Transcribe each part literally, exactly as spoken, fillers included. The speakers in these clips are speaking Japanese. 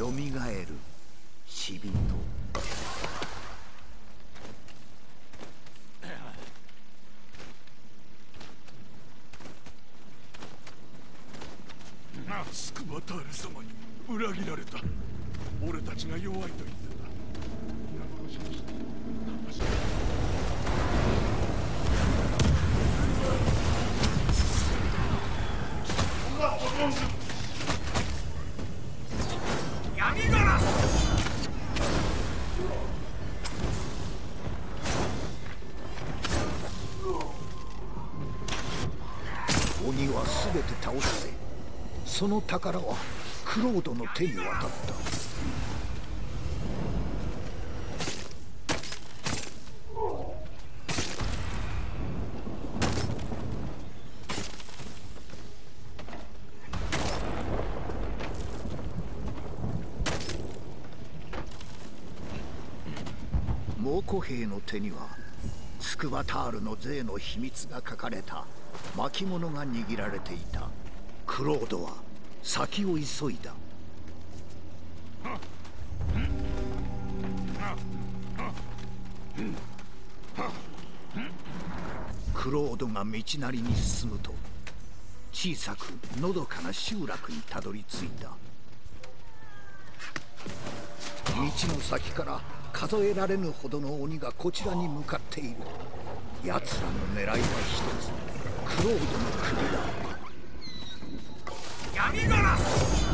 よみがえる死人。 スクバタール様に裏切られた。俺たちが弱いと言ってた。皆殺しにして騙し闇ガラス。 鬼は全て倒せ。その宝はクロードの手に渡った。猛虎兵の手にはスクバタールの税の秘密が書かれた巻物が握られていた。クロードは先を急いだ。クロードが道なりに進むと小さくのどかな集落にたどり着いた。道の先から数えられぬほどの鬼がこちらに向かっている。奴らの狙いは一つ、クロードの首だ。 闇ガラス。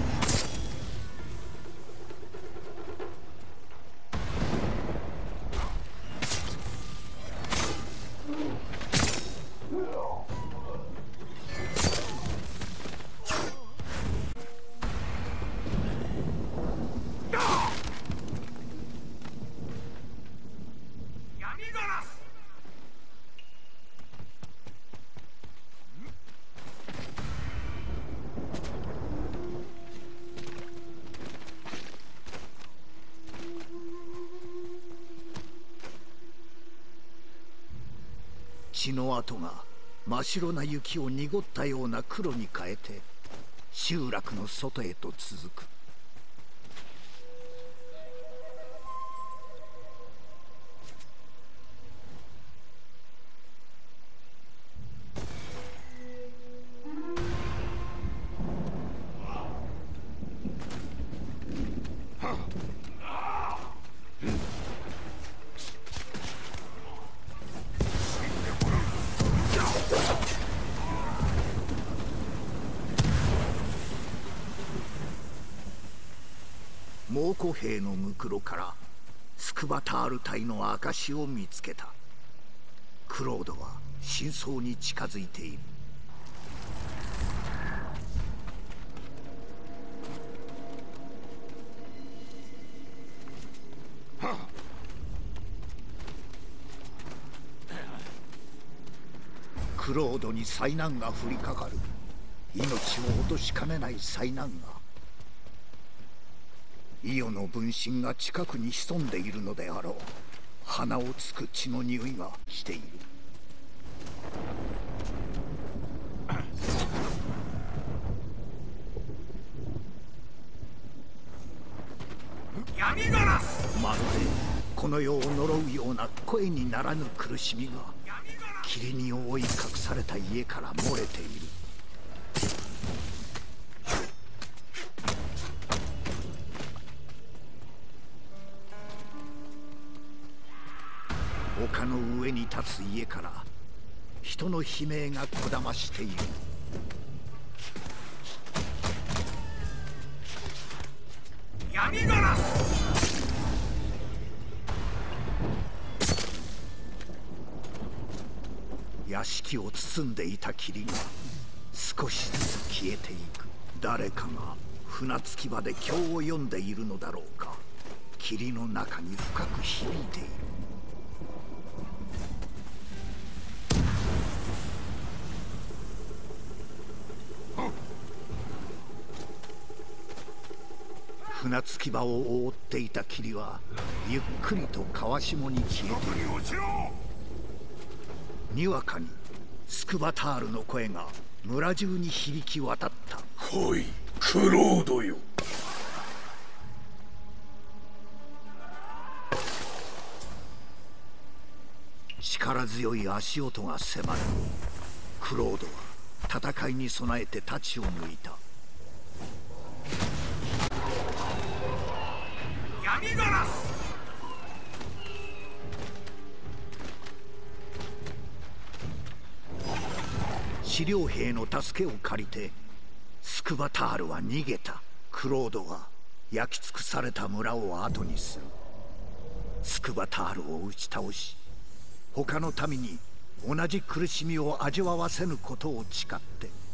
血の跡が真っ白な雪を濁ったような黒に変えて集落の外へと続く。猛虎兵のムクロからスクバタール隊の証を見つけた。クロードは真相に近づいている。クロードに災難が降りかかる。命を落としかねない災難が。イオの分身が近くに潜んでいるのであろう。鼻をつく血の匂いがしている。 闇ガラス。 まるでこの世を呪うような声にならぬ苦しみが霧に覆い隠された家から漏れている。丘の上に立つ家から人の悲鳴がこだましている。 闇ガラス。 屋敷を包んでいた霧が少しずつ消えていく。誰かが船着き場で経を読んでいるのだろうか。霧の中に深く響いている。船着き場を覆っていた霧はゆっくりと川下に消えている。にわかにスクバタールの声が村中に響き渡った。 来い、クロードよ。 力強い足音が迫る。クロードは戦いに備えて太刀を抜いた。 闇ガラス。 司令兵の助けを借りてスクバタールは逃げた。クロードは焼き尽くされた村を後にする。スクバタールを打ち倒し、他の民に同じ苦しみを味わわせぬことを誓って。